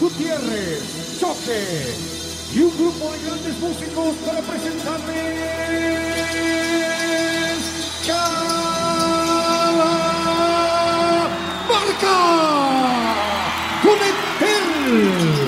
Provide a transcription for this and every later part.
Gutiérrez, Choque y un grupo de grandes músicos para presentarles Calamarca con Etel.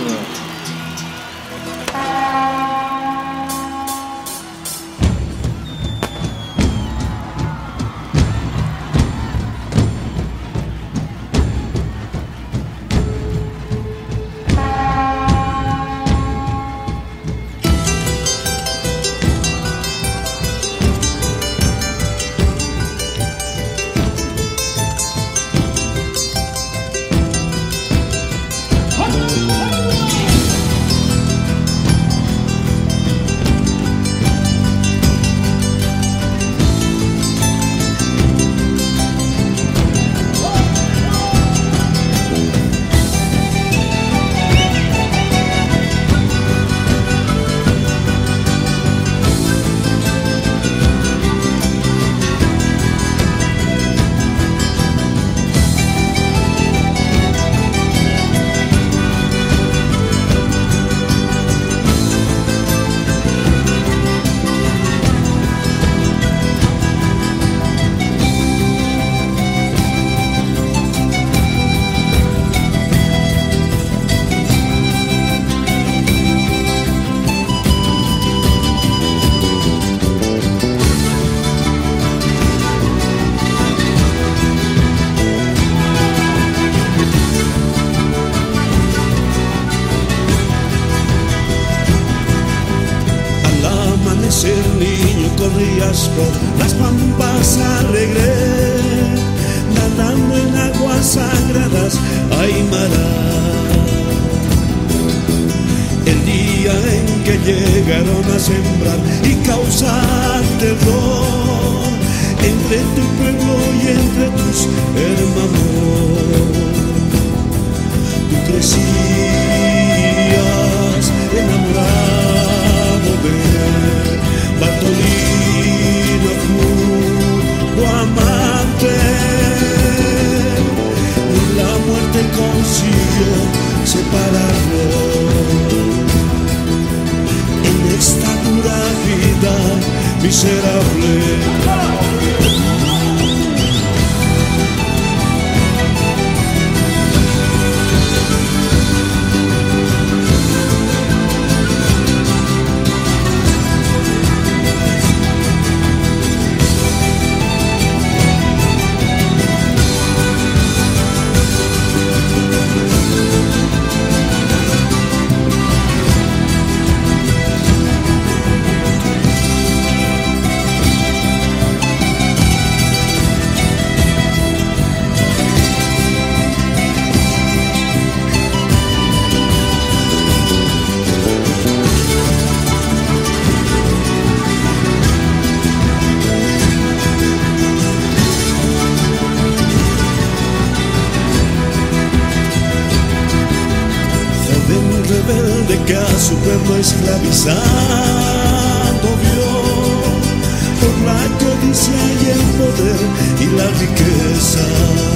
Niño, corrías por las pampas alegre, nadando en aguas sagradas, Aymara. El día en que llegaron a sembrar y causar terror entre tu pueblo y entre tus hermanos, tú crecías enamorado de Bartolino, tu amante. La muerte consiguió separarlos en esta dura vida miserable. Rebelde que a su pueblo esclavizado vio por la codicia y el poder y la riqueza,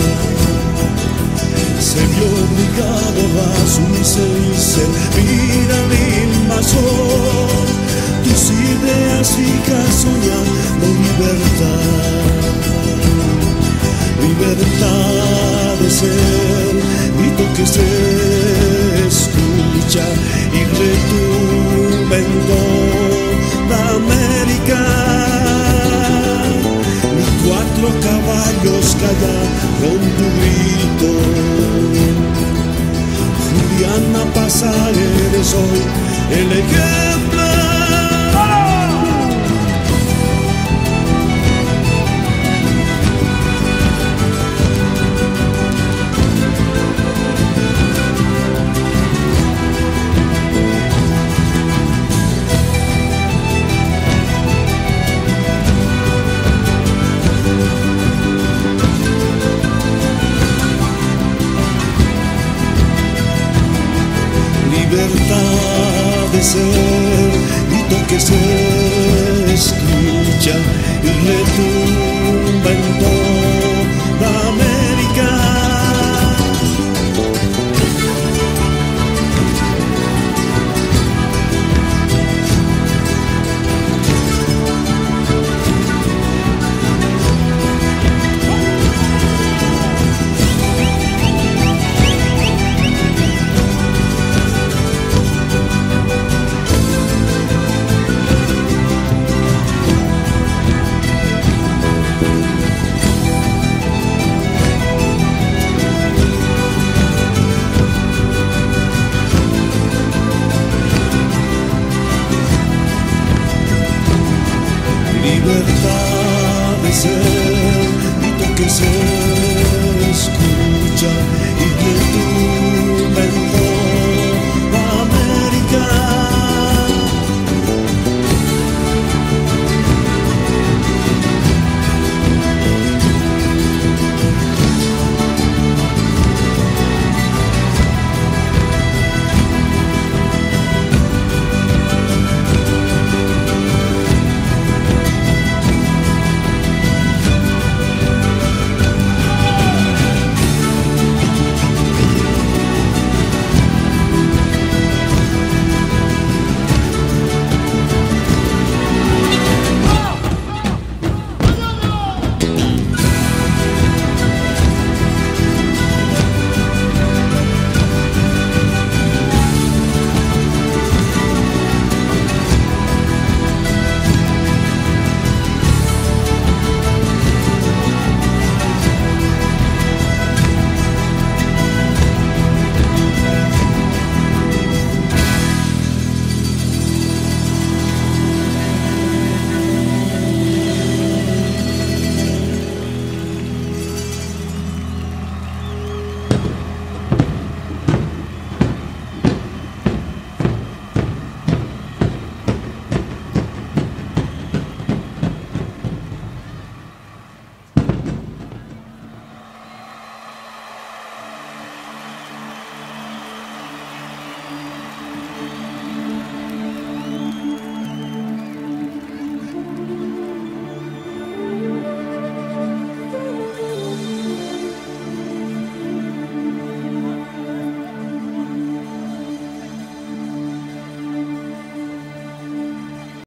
se vio obligado a sumirse y servir al invasor. Tus ideas fijas soñando libertad de ser, grito que se escucha y retumba en toda América. Ni 4 caballos callaron tu grito. Juliana Pasa, eres hoy el ejemplo. Libertad de ser, grito que se escucha y retumba en toda América. libertad de ser y toque ser.